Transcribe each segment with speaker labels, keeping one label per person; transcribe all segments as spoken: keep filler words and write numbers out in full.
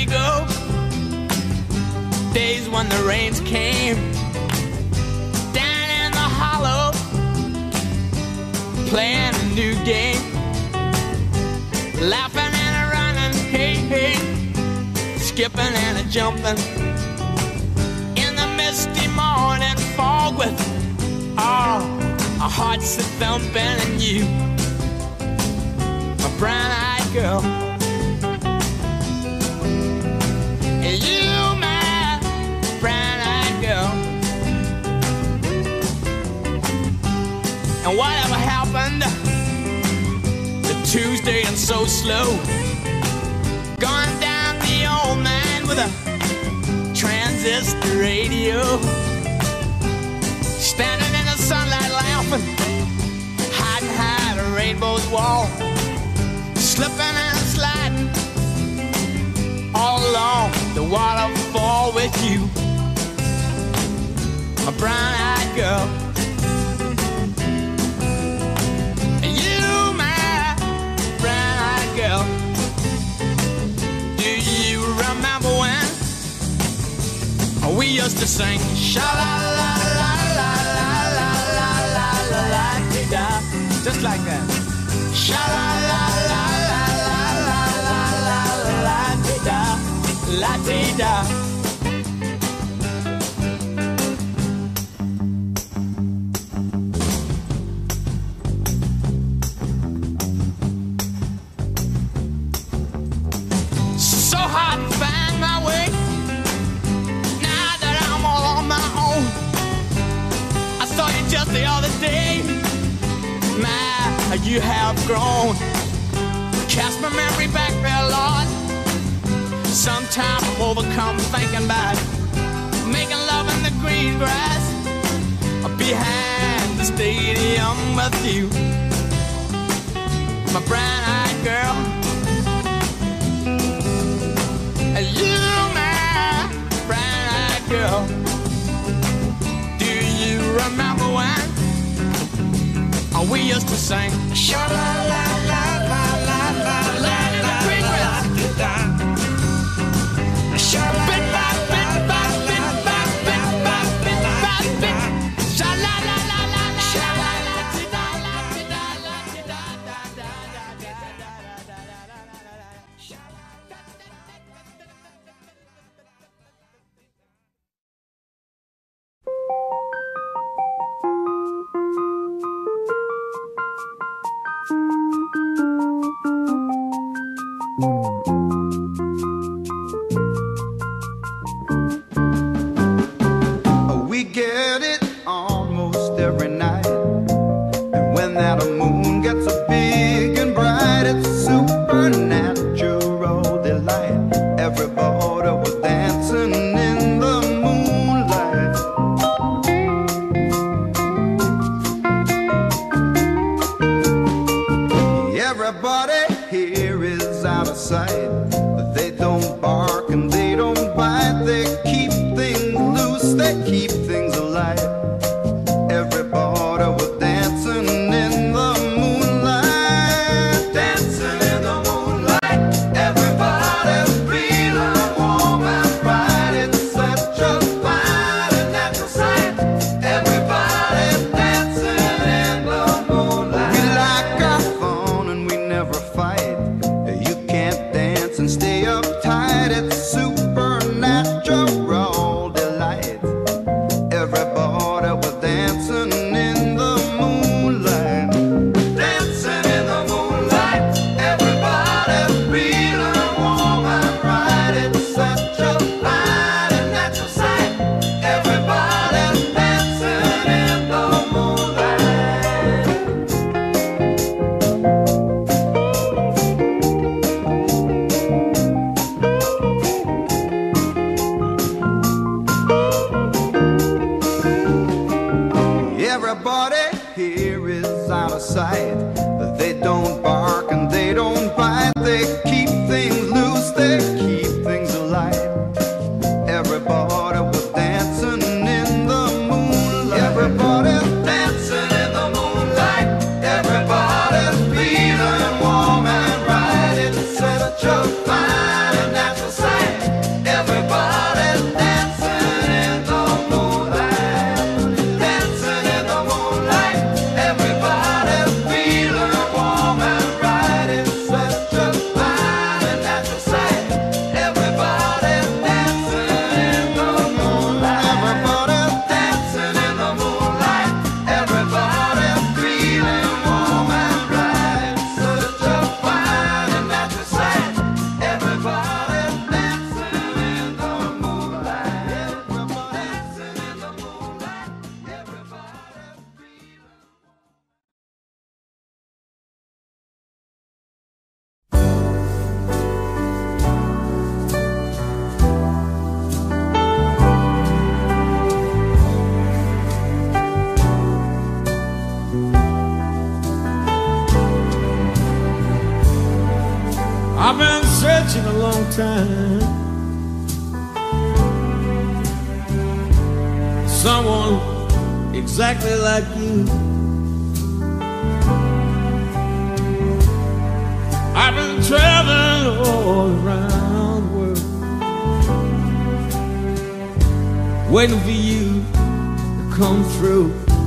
Speaker 1: we go. Days when the rains came down in the hollow, playing a new game, laughing and a running, hey, hey, skipping and a jumping in the misty morning fog with all our hearts a thumping, and you, my brown-eyed girl, and you, my brown-eyed girl. And whatever happened to Tuesday and so slow, gone down the old man with a transistor radio, standing in the sunlight laughing, hiding behind a rainbow's wall, slipping and sliding all along the waterfall with you, my brown-eyed girl. And you, my brown-eyed girl. Do you remember when we used to sing sha-la-la-la-la-la-la-la-la-la-la-la-la-la-la, just like that. Sha-la-la-la-la-la-la-la-la-la-la-la-la-la-la. So hard to find my way now that I'm all on my own. I saw you just the other day. My, you have grown. Cast my memory back there, Lord. Sometimes I'm overcome thinking about making love in the green grass behind the stadium with you, my brown-eyed girl. And you, my brown-eyed girl. Do you remember when we used to sing sha-la-la-la-la-la-la-la-la in the green grass?
Speaker 2: time. Someone exactly like you. I've been traveling all around the world, waiting for you to come through.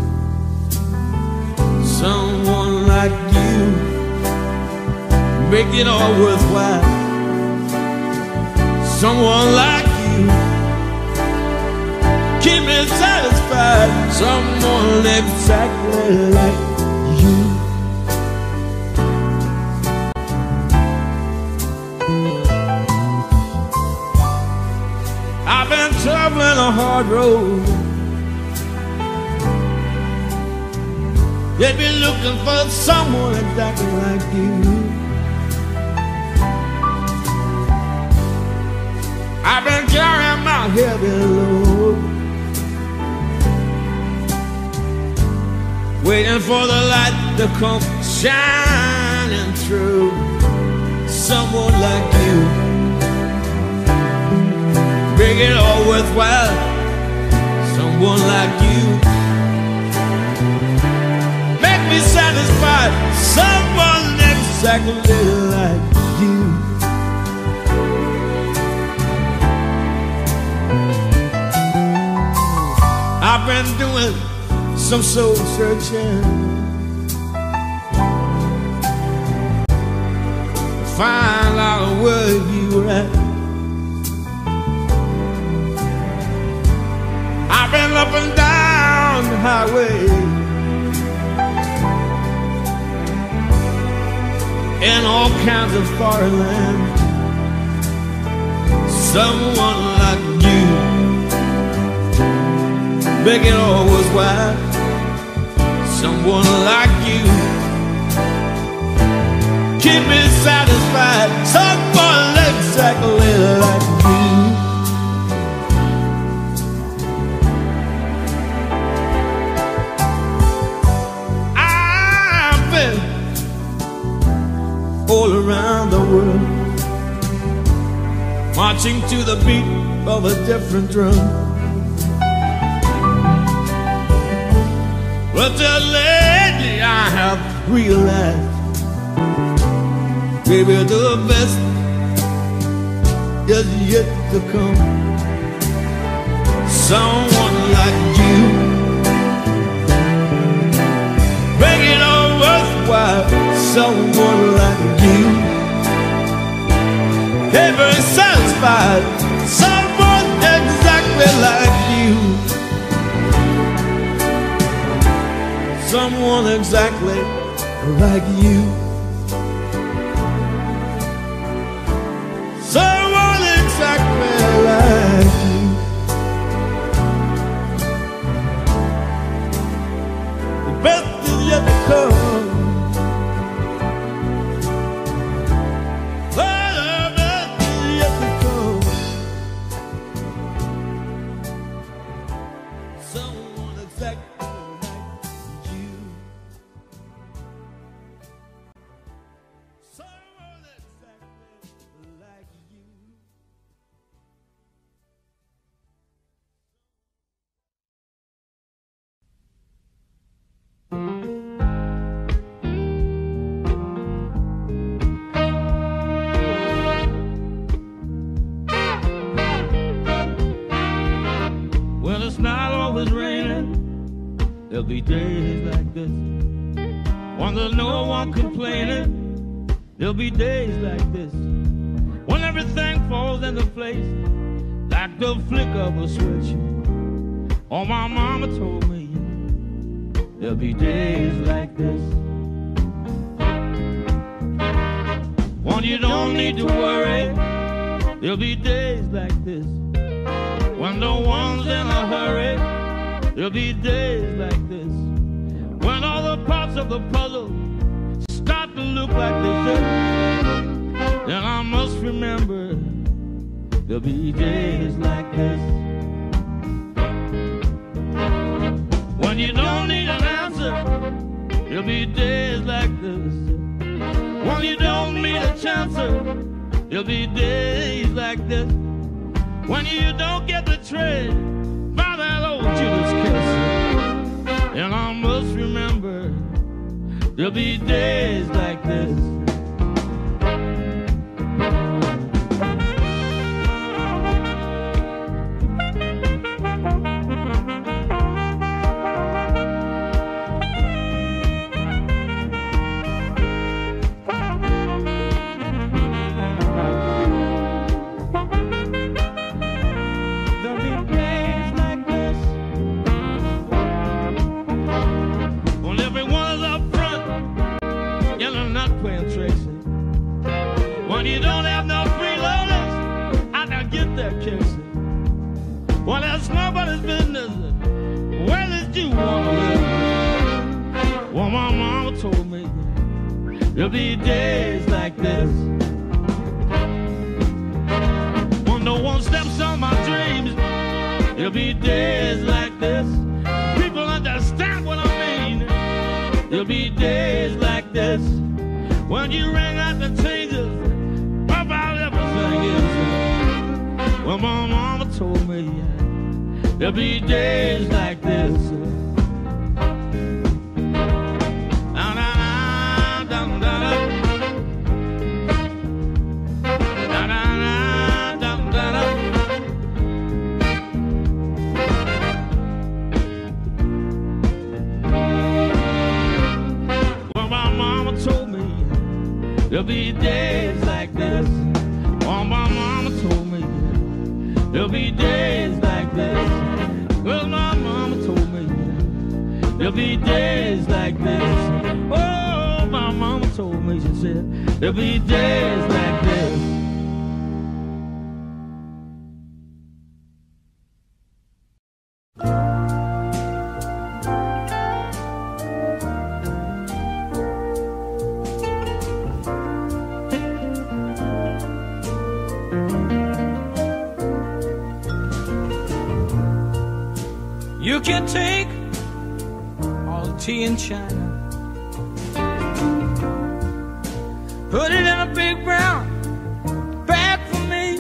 Speaker 2: Someone like you, make it all worthwhile. Someone like you, keep me satisfied. Someone exactly like you. I've been traveling a hard road. They've been looking for someone exactly like you. I've been carrying my heavy load, waiting for the light to come shining through. Someone like you, make it all worthwhile. Someone like you, make me satisfied. Someone exactly like you. I've been doing some soul searching to find out where you were at. I've been up and down the highway, in all kinds of foreign lands. Someone like you, make it all worthwhile. Someone like you, keep me satisfied. Someone exactly like you. I've been all around the world, marching to the beat of a different drum. But just lately I have realized, baby, the best is yet to come. Someone like you, make it all worthwhile. Someone like you, ever satisfied. Someone exactly like you. Someone exactly like you. Someone exactly like you. The best is yet to come. The best is yet to come. Someone exactly.
Speaker 3: There'll be days like this when there's no one complaining. There'll be days like this when everything falls into place like the flick of a switch. Oh, my mama told me there'll be days like this when you don't need to worry. There'll be days like this when no one's in a hurry. There'll be days like this when all the parts of the puzzle start to look like they should. Then I must remember there'll be days like this when you don't need an answer. There'll be days like this when you don't need a chance. There'll be days like this when you don't get the trade by that old Judas kiss. And I must remember there'll be days like this. Well, that's nobody's business. Where did you want to live? Well, my mama told me there'll be days like this when no one steps on my dreams. There'll be days like this. People understand what I mean. There'll be days like this when you ring out the changes about everything is. Well, my mama told me there'll be days like this. Well, my mama told me there'll be days like this. Well, my mama told me there'll be days like this. Well, my mama told me there'll be days like this. Oh, my mama told me, she said, there'll be days like this.
Speaker 1: You can take all the tea in China, put it in a big brown bag for me,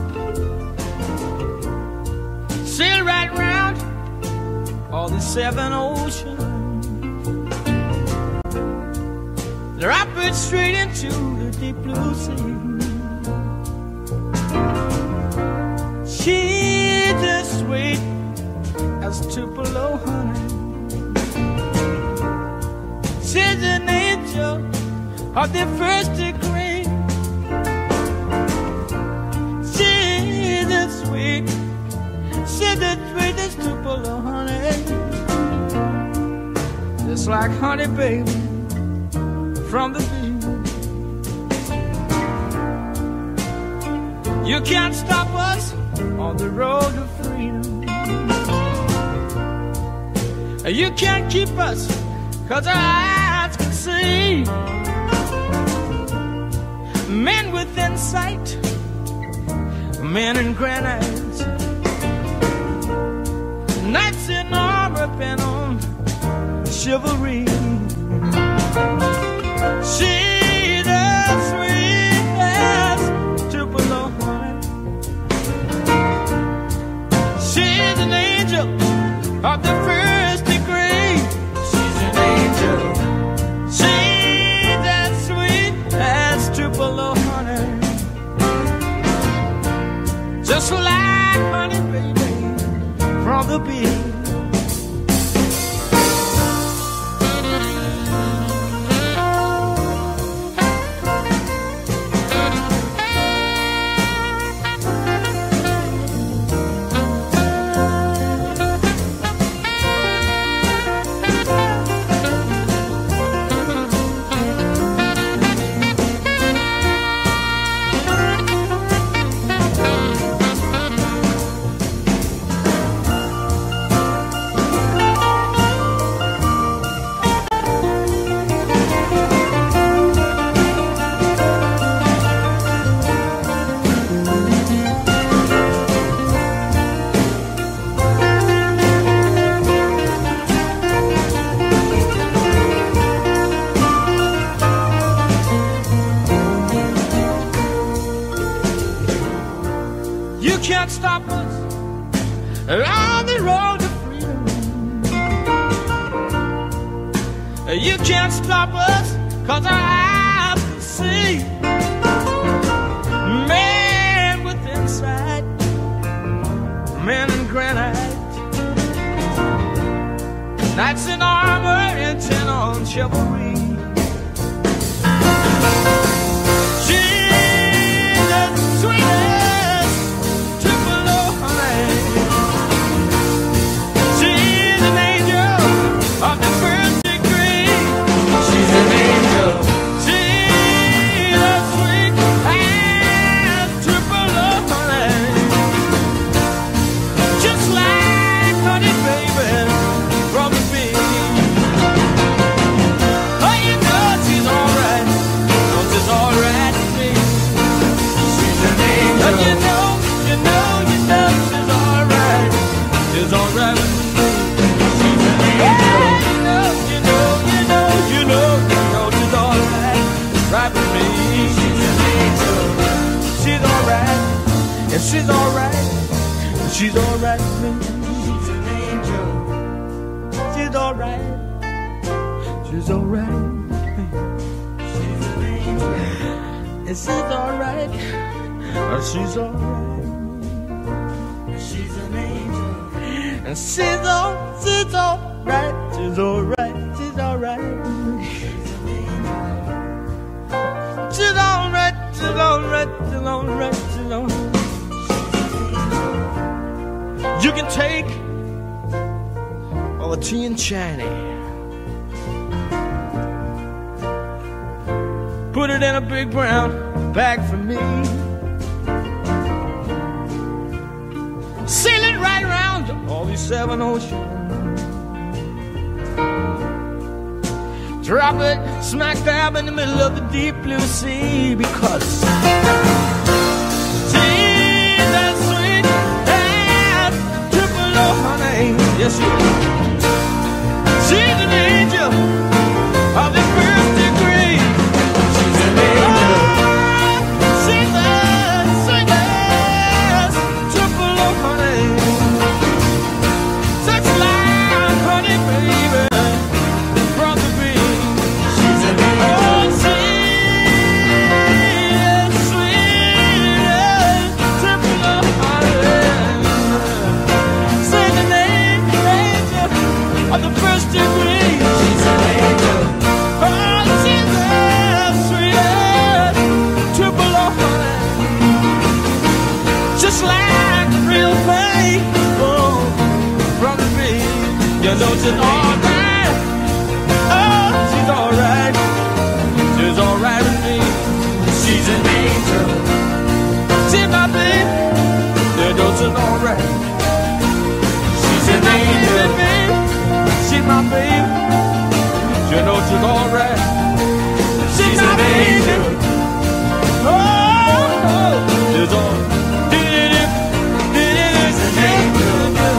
Speaker 1: sail right round all the seven oceans, drop it straight into the deep blue sea. She's as sweet as Tupelo honey. She's an angel of the first degree. She's as sweet, she's as sweet as Tupelo honey. Just like honey, baby, from the bee. You can't stop us on the road to freedom. You can't keep us, cause our eyes can see. Men with insight, men in granite, knights in armor bent on chivalry. She's as sweet as Tupelo honey. She's an angel of the first degree. She's an angel. She's as sweet as Tupelo honey. Just like honey, baby, from the bee. can't stop us on the road to freedom. You can't stop us, cause our eyes can see man with insight, man in granite, knights in armor intent on chivalry. She's the sweetest Tupelo honey. She's an angel of the first degree. She's an angel. She's a sweet as Tupelo honey. Just like honey, baby, from the bee. Oh, you know she's alright. Oh, she's alright with me. She's an angel. Oh, you know, you know, you know she's alright. She's alright with me. She's an angel. You know, you know, you know, you know, you know she's alright. Right with me. She's an angel. She's alright. And she's alright. She's alright with me. She's an angel. She's alright. She's alright with me. She's an angel. And she's alright. And she's alright. She's an angel. And she's all, she's alright. She's alright. She's alright. She's an angel. She's alright. She's alright. She's alright. She's alright. You can take all the tea and China, put it in a big brown bag for me, sail it right around all these seven oceans, drop it smack dab in the middle of the deep blue sea, because yes, she is. She's an angel of the first degree. She's an angel. Oh, she's a sweetest Tupelo honey. Such like honey, baby, from the bee. She's an angel. Oh, she's sweetest Tupelo honey. She's an angel of the first degree. She's an angel. Oh, she's a sweet Tupelo honey. Just like real pain, oh, from the bee. You know she's alright. Oh, she's alright. She's alright with me. She's an angel. She's my baby. You know she's alright. She's an angel. She's my baby. You know she's alright. She's an angel. Oh, oh, she's all. She's an angel.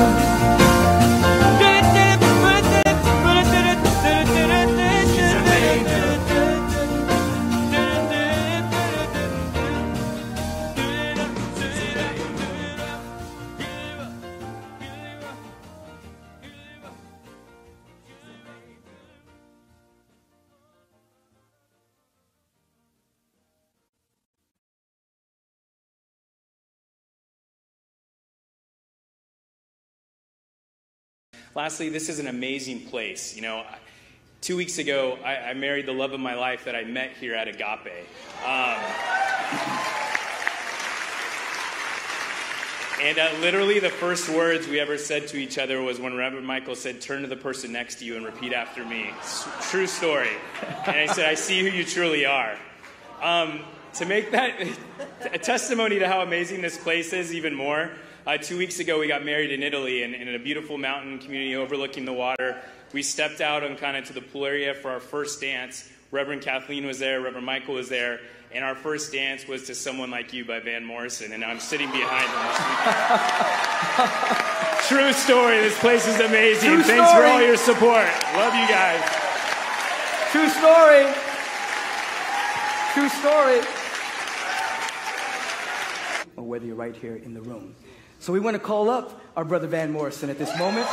Speaker 1: She's an angel.
Speaker 4: Lastly, this is an amazing place. You know, two weeks ago, I, I married the love of my life that I met here at Agape. Um, and uh, literally the first words we ever said to each other was when Reverend Michael said, "Turn to the person next to you and repeat after me." S- true story. And I said, "I see who you truly are." Um, to make that a testimony to how amazing this place is even more, Uh, two weeks ago, we got married in Italy, and, and in a beautiful mountain community overlooking the water. We stepped out and kind of to the pool area for our first dance. Reverend Kathleen was there, Reverend Michael was there, and our first dance was to Someone Like You by Van Morrison, and I'm sitting behind him this weekend. True story. This place is amazing.
Speaker 1: True
Speaker 4: Thanks
Speaker 1: story.
Speaker 4: for all your support. Love you guys.
Speaker 1: True story. True story.
Speaker 5: or whether you're right here in the room. So we want to call up our brother Van Morrison at this moment.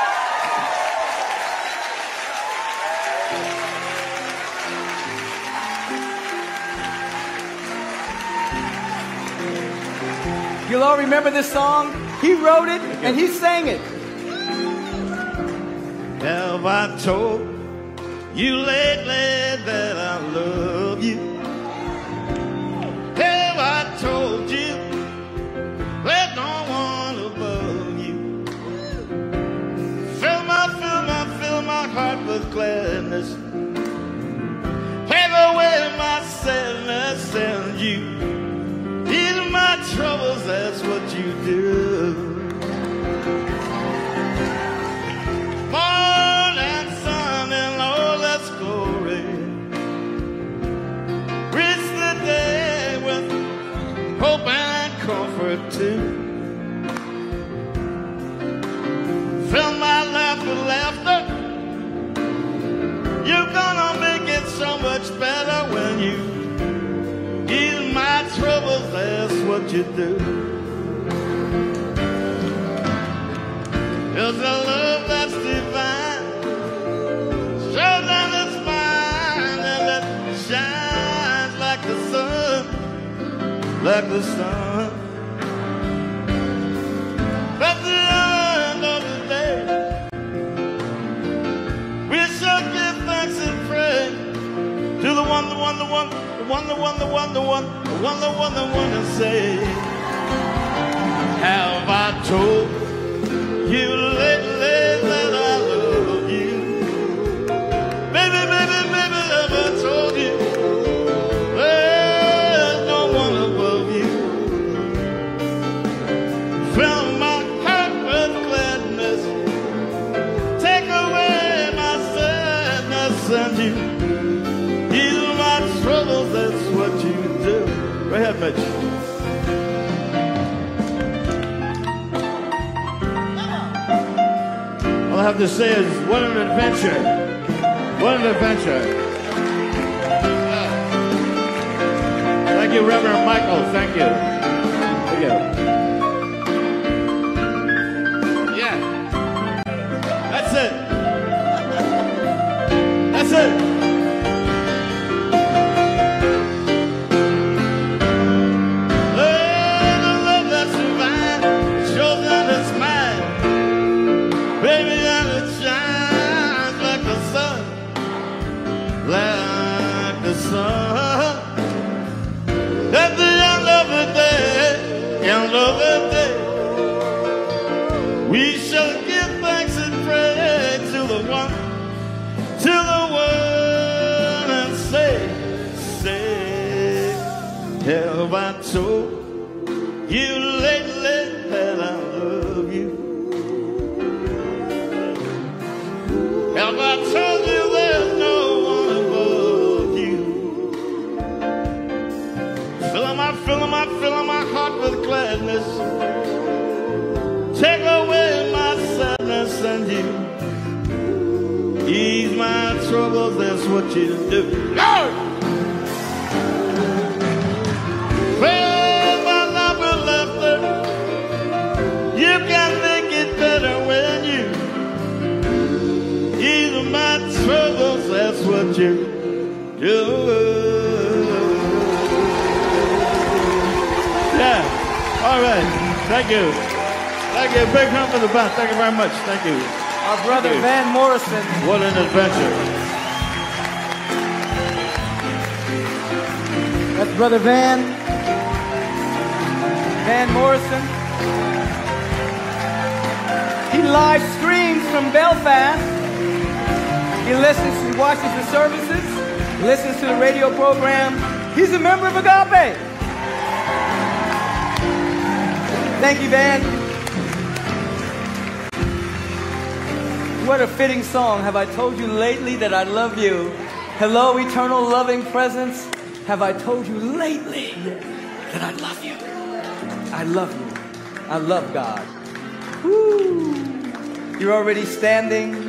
Speaker 5: You'll all remember this song. He wrote it and he sang it.
Speaker 2: Have I told you lately that I love you? Have I told you there's no one above you? Fill my, fill my, fill my heart with gladness. Take away my sadness and you ease my troubles, that's what you do. Morn and sun and all that's glory. Reach the day with hope and comfort too. Fill my life with laughter. You're gonna make it so much better when you ease my troubles, that's what you do. There's a love that's divine, sure that it's mine, and it shines like the sun, like the sun. At the end of the day, we shall give thanks and pray to the one, the one, the one, the one, the one, the one, the one, the one, the one, the one, and say, have I told you lately that I love you? Baby, baby, baby, have I told you there's no one above you? Fill my heart with gladness. Take away my sadness and you ease my troubles, that's what you do. Go ahead, Mitch. All I have to say is, what an adventure. What an adventure. Thank you, Reverend Michael. Thank you. Thank you. Yeah. That's it. That's it. Like the sun. At the end of the day, end of the day, we shall give thanks and praise to the one, to the one, and say, say, have I told you lately that I love you? Have I told you there's no one above you? Filling my, filling my, filling my heart with gladness. Take away my sadness and you ease my troubles, that's what you do. Lord! Fill my life with laughter. You can make it better when you ease my troubles, that's what you do. Yeah. All right. Thank you. Thank you. Big hand for the band. Thank you very much. Thank you.
Speaker 5: Our brother Van Morrison.
Speaker 2: What an adventure.
Speaker 5: That's brother Van. Van Morrison. He live streams from Belfast. He listens, he watches the services, listens to the radio program. He's a member of Agape. Thank you, Van. What a fitting song. Have I told you lately that I love you? Hello, eternal loving presence. Have I told you lately that I love you? I love you. I love God. Woo. You're already standing.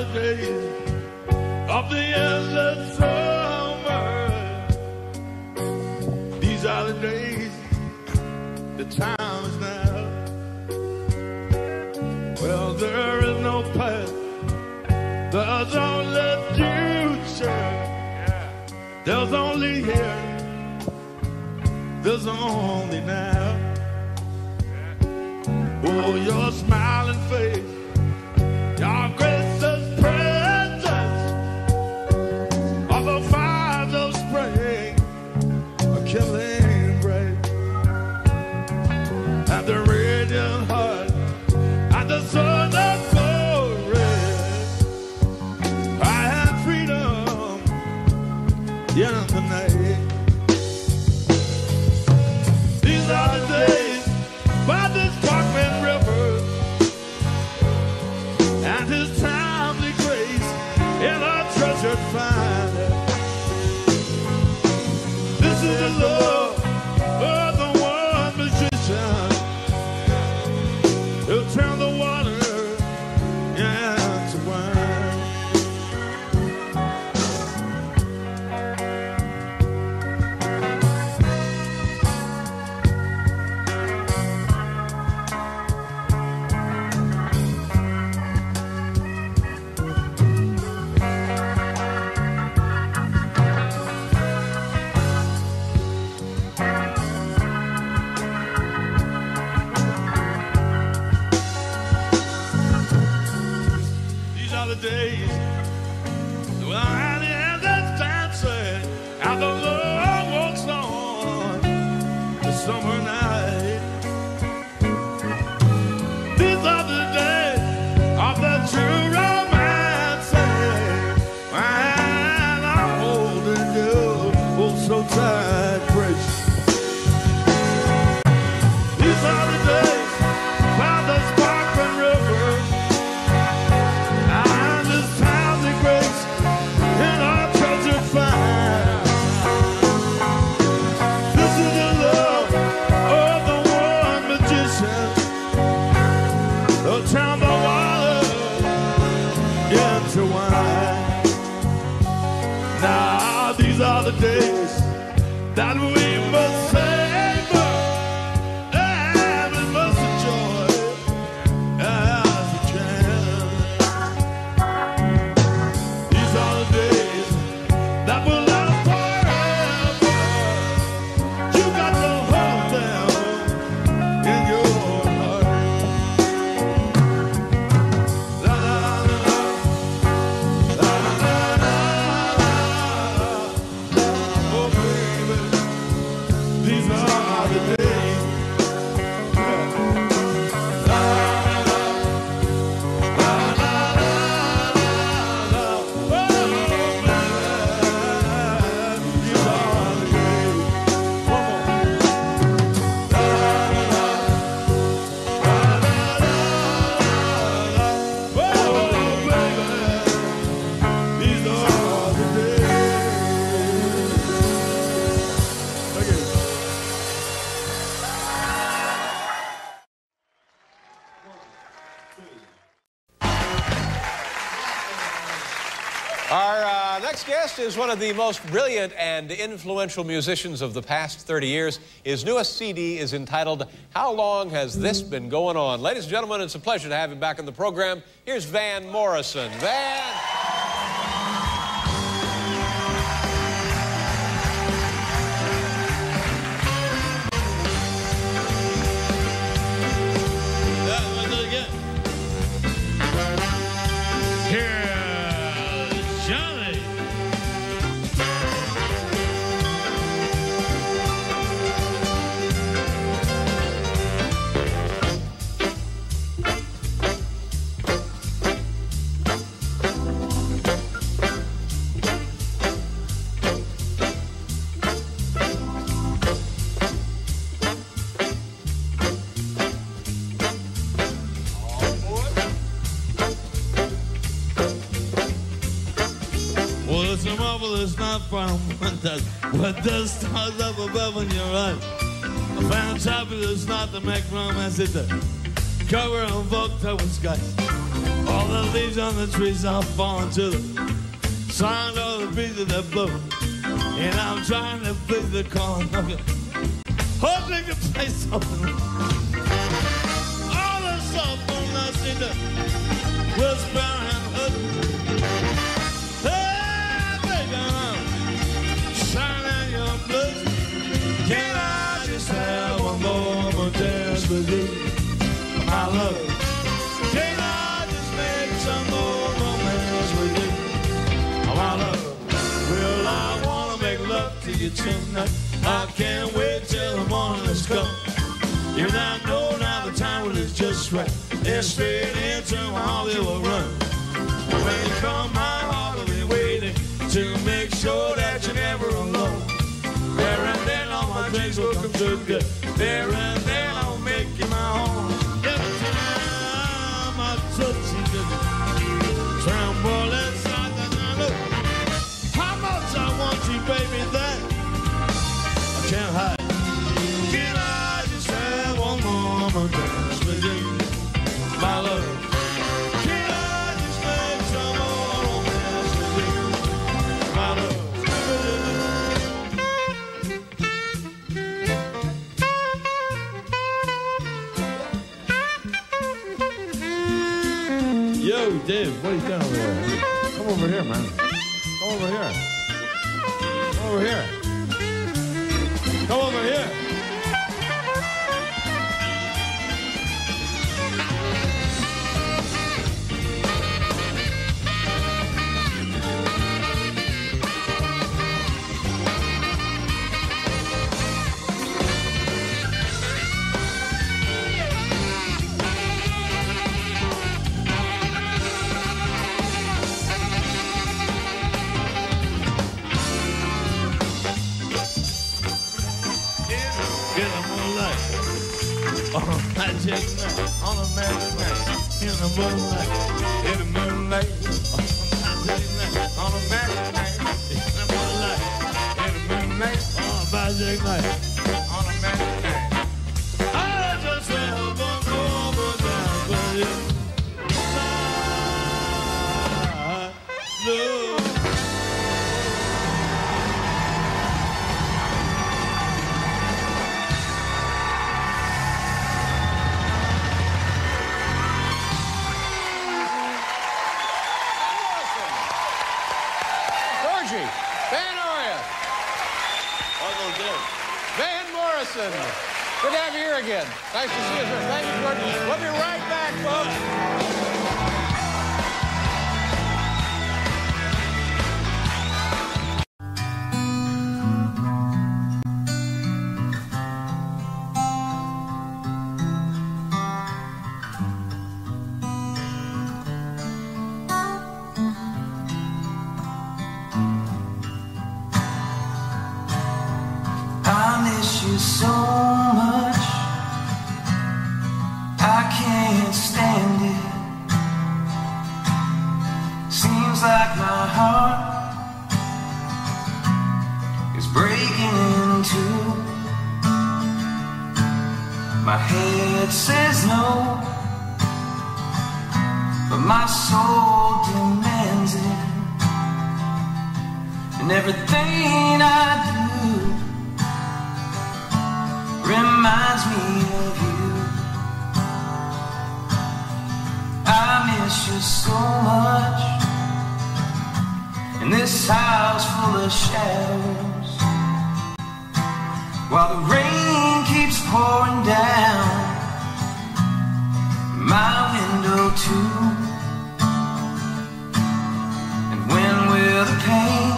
Speaker 2: are the days of the endless summer. These are the days, the time is now. Well, there is no past, there's only future. There's only here, there's only now. Oh, your smiling face, your gracious presence, of the fires of spring, a killing break, and the radiant heart, and the sun of glory. I have freedom in the night. These are the days by this sparkling river, and his timely grace in our treasured find. This is the love of the one magician who'll turn the water into wine. Days, well, and the end that's dancing, and the Lord walks on the summer night. These are the days of the true romance, and I'm holding you, oh, so tight, precious. These are the days by the sparkling river, turn the water into wine. Now these are the days that we must savor, and we must enjoy as we can. These are the days that will last forever. You got to hold them in your heart.
Speaker 6: Our uh, next guest is one of the most brilliant and influential musicians of the past thirty years. His newest C D is entitled, How Long Has This Been Going On? Ladies and gentlemen, it's a pleasure to have him back on the program. Here's Van Morrison. Van.
Speaker 3: It's a marvelous night from what does stars up above when you're right. A fantabulous night to make romance at the cover of October skies. All the leaves on the trees are falling to the sound of the breezes that blow. And I'm trying to please the call, hoping to play something. All the soft moonlight seem to whisper and hook. Hey, baby, I'm shining your blues. Can I just have one moment dance with you, my love? Can I just make some more romance with you, my love? Well, I wanna make love to you tonight. I can't wait till the morning has come. And I know now the time when it's just right. And straight into my heart it will run. When you come, my heart will be waiting to make sure that you're never alone. There and then all my dreams will come to good. There and then I'll make you my own. Every time I touch you, just tremble inside the night. How much I want you, baby, that I can't hide. Can I just have one more dance with you, my love? Can I just make some more romance with you, my love? Yo, Dave, what are you doing over there? Come over here, man. Come over here. Come over here. Come over here. Magic night, on a magic night, in the moonlight, in the moonlight, on a magic night, on a magic night, in the moonlight, in the moonlight, on a magic night, on a magic night. I just have one more dance with you, my love.
Speaker 6: Van, how are you? Van Morrison. Good to have you here again. Nice to see you, sir. Thank you, George. We'll be right back, folks.
Speaker 7: So much I can't stand it. Seems like my heart is breaking in two. My head says no, but my soul demands it. And everything I do reminds me of you. I miss you so much in this house full of shadows, while the rain keeps pouring down my window too. And when will the pain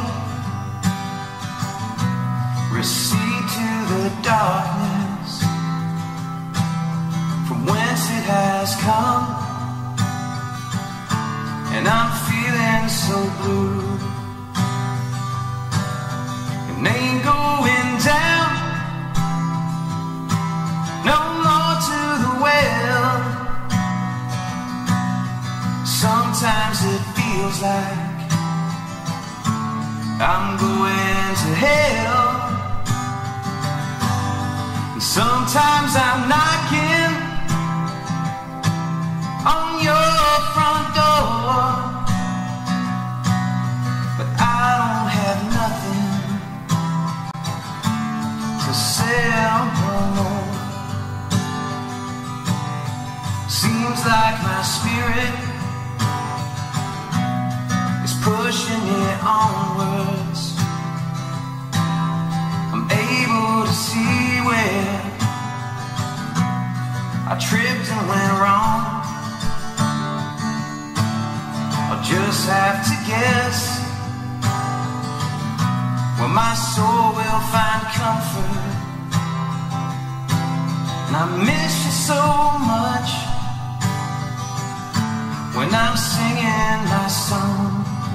Speaker 7: recede to the darkness whence it has come? And I'm feeling so blue. It ain't going down no more to the well. Sometimes it feels like I'm going to hell, and sometimes I'm knocking on your front but I don't have nothing to sell no more. Seems like my spirit is pushing me onwards. I'm able to see where I tripped and went wrong. I'll just have to guess where my soul will find comfort. And I miss you so much when I'm singing my song.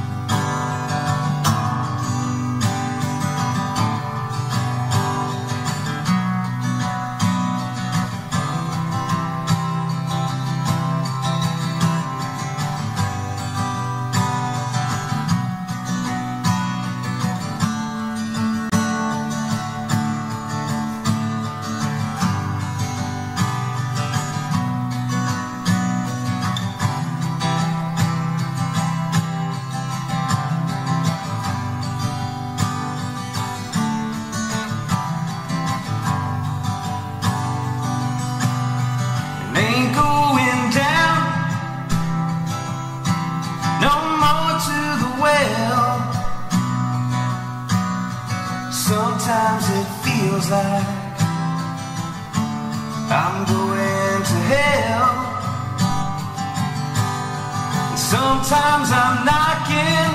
Speaker 7: Ain't going down no more to the well. Sometimes it feels like I'm going to hell. And sometimes I'm knocking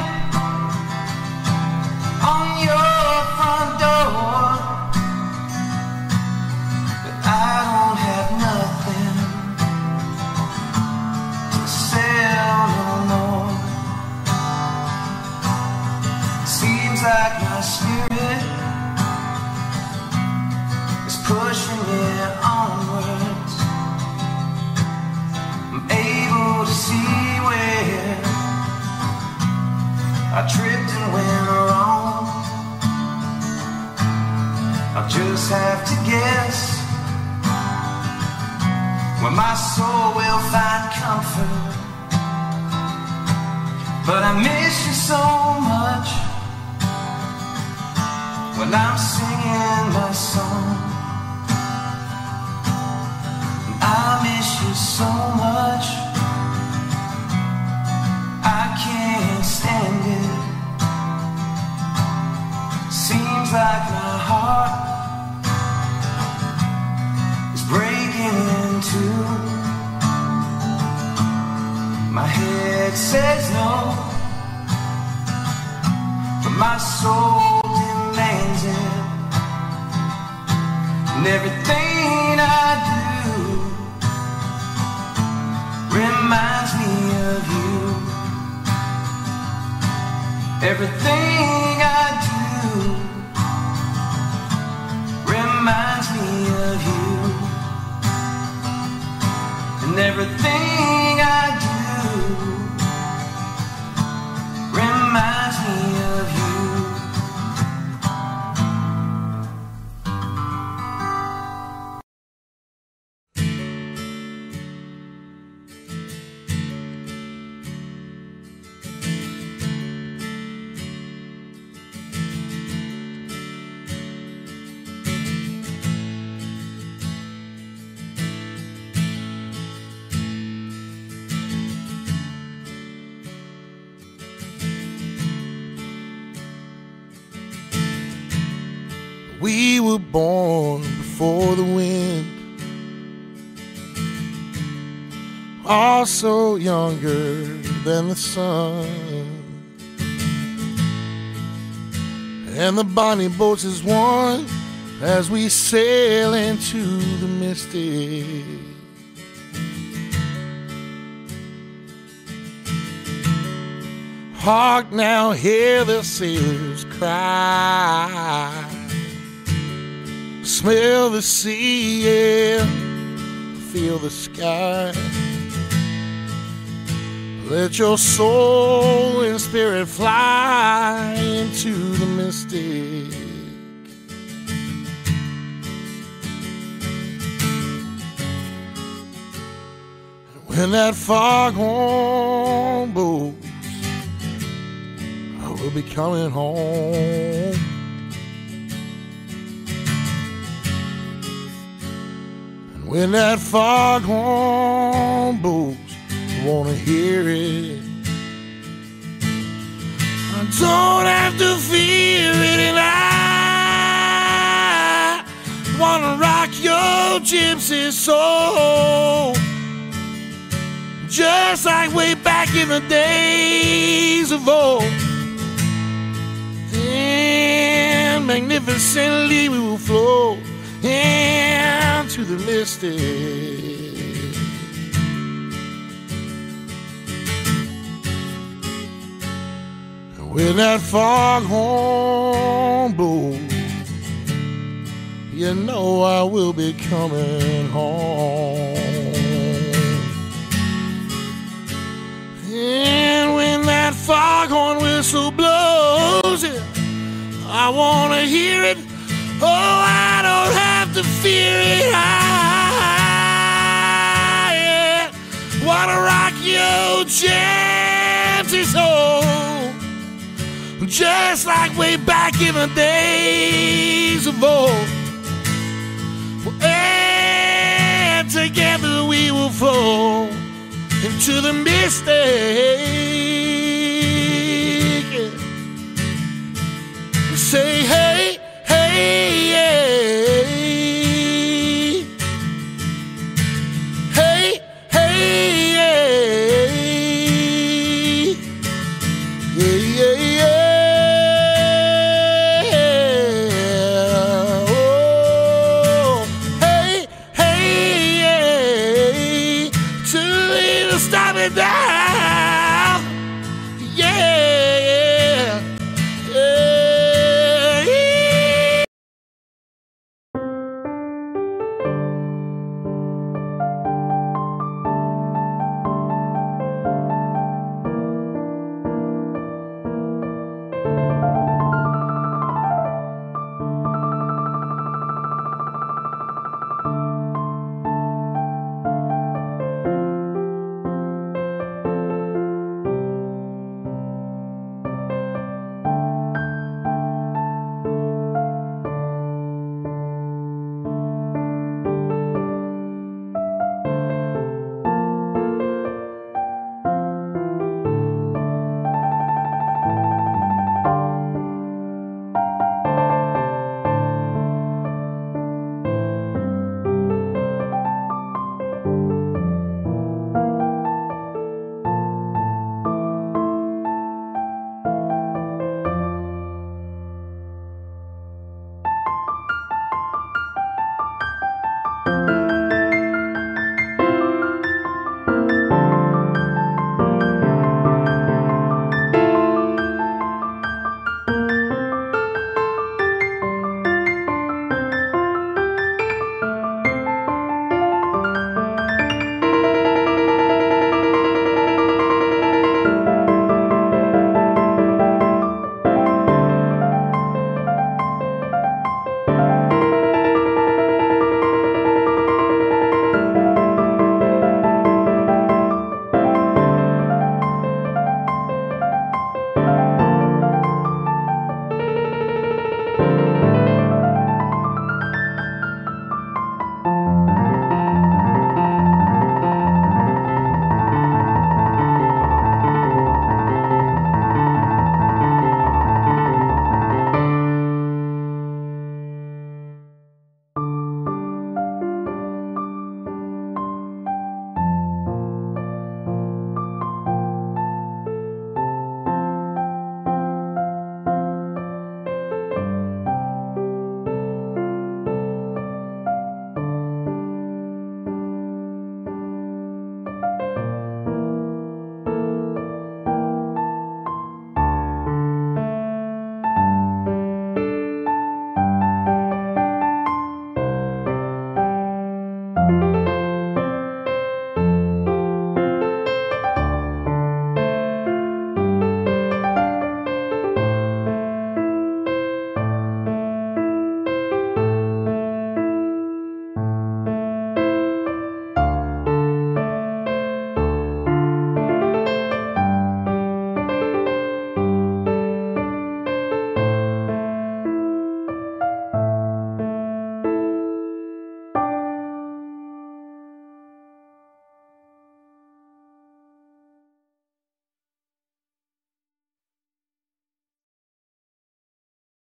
Speaker 7: on your front door, but I don't have nothing like my spirit is pushing me onwards. I'm able to see where I tripped and went wrong. I'll just have to guess where my soul will find comfort. But I miss you so much when I'm singing my song. I miss you so much, I can't stand it. Seems like my heart is breaking in two. My head says no, but my soul demands it. And everything I do reminds me of you. Everything I do reminds me of you. And everything I do reminds me of you.
Speaker 8: We were born before the wind, also younger than the sun, and the bonnie boats is one as we sail into the mystic. Hark now, hear the sailors cry. Smell the sea, yeah, feel the sky. Let your soul and spirit fly into the mystic. When that foghorn blows, I will be coming home. And when that foghorn blows, I wanna hear it. I don't have to fear it, and I wanna rock your gypsy soul, just like way back in the days of old. And magnificently we will flow into the mystic. And when that foghorn blows, you know I will be coming home. And when that foghorn whistle blows, yeah, I wanna hear it. Oh, I don't have to fear it. I yeah, wanna rock your gypsy soul, just like way back in the days of old. And together we will flow into the mystic.